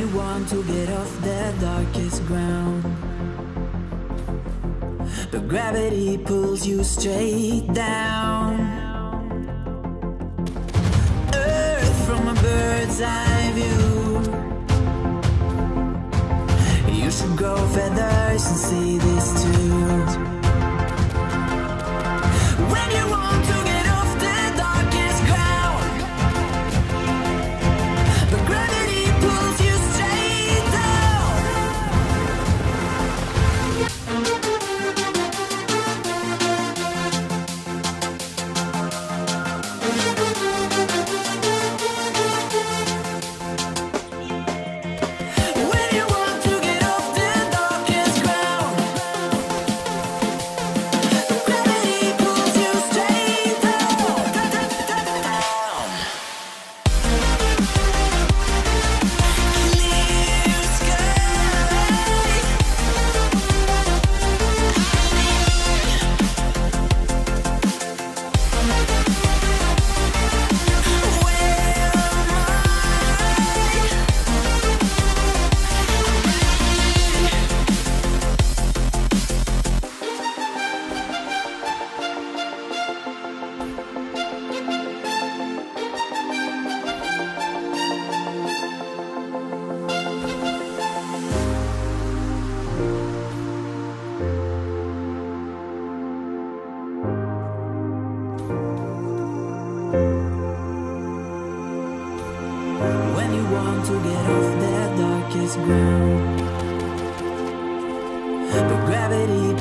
want to get off the darkest ground, but gravity pulls you straight down. Earth from a bird's eye view. You should grow feathers and see this too. When you want to get off the darkest ground, but gravity pulls you straight down. When you want to get off the darkest ground, but gravity pulls you straight down. Clear skies. When you want to get off the darkest ground, but gravity